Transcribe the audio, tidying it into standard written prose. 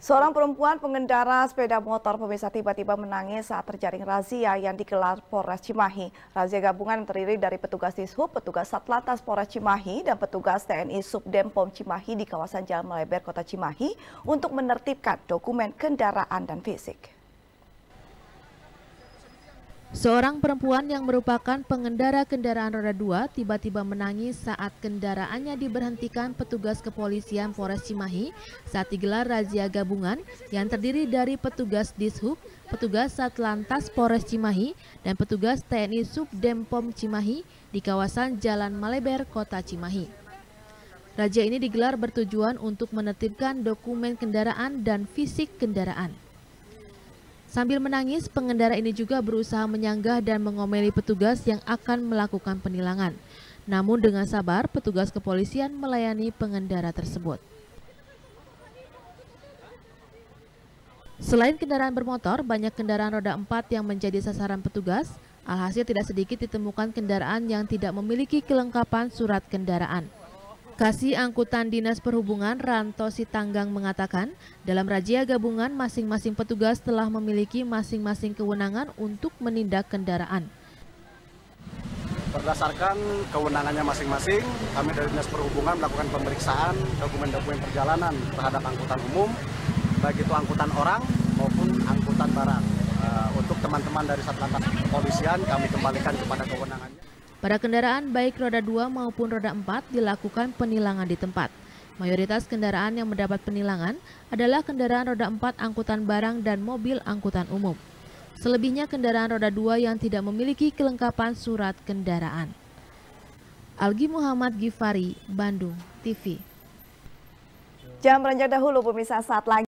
Seorang perempuan pengendara sepeda motor pemirsa tiba-tiba menangis saat terjaring razia yang digelar Polres Cimahi. Razia gabungan terdiri dari petugas Dishub, petugas Satlantas Polres Cimahi, dan petugas TNI Subdem Pom Cimahi di kawasan Jalan Maleber, Kota Cimahi untuk menertibkan dokumen kendaraan dan fisik. Seorang perempuan yang merupakan pengendara kendaraan roda 2 tiba-tiba menangis saat kendaraannya diberhentikan petugas kepolisian Polres Cimahi saat digelar razia gabungan yang terdiri dari petugas Dishub, petugas Satlantas Polres Cimahi, dan petugas TNI Subdem Pom Cimahi di kawasan Jalan Maleber, Kota Cimahi. Razia ini digelar bertujuan untuk menertibkan dokumen kendaraan dan fisik kendaraan. Sambil menangis, pengendara ini juga berusaha menyanggah dan mengomeli petugas yang akan melakukan penilangan. Namun dengan sabar, petugas kepolisian melayani pengendara tersebut. Selain kendaraan bermotor, banyak kendaraan roda 4 yang menjadi sasaran petugas. Alhasil tidak sedikit ditemukan kendaraan yang tidak memiliki kelengkapan surat kendaraan. Kasih Angkutan Dinas Perhubungan Ranto Sitanggang mengatakan, dalam razia gabungan masing-masing petugas telah memiliki masing-masing kewenangan untuk menindak kendaraan. Berdasarkan kewenangannya masing-masing, kami dari Dinas Perhubungan melakukan pemeriksaan dokumen-dokumen perjalanan terhadap angkutan umum, baik itu angkutan orang maupun angkutan barang. Untuk teman-teman dari Satlantas Kepolisian, kami kembalikan kepada kewenangannya. Pada kendaraan baik roda 2 maupun roda 4 dilakukan penilangan di tempat. Mayoritas kendaraan yang mendapat penilangan adalah kendaraan roda 4 angkutan barang dan mobil angkutan umum. Selebihnya kendaraan roda 2 yang tidak memiliki kelengkapan surat kendaraan. Algi Muhammad Gifari, Bandung, TV. Jangan beranjak dahulu pemirsa, saat lagi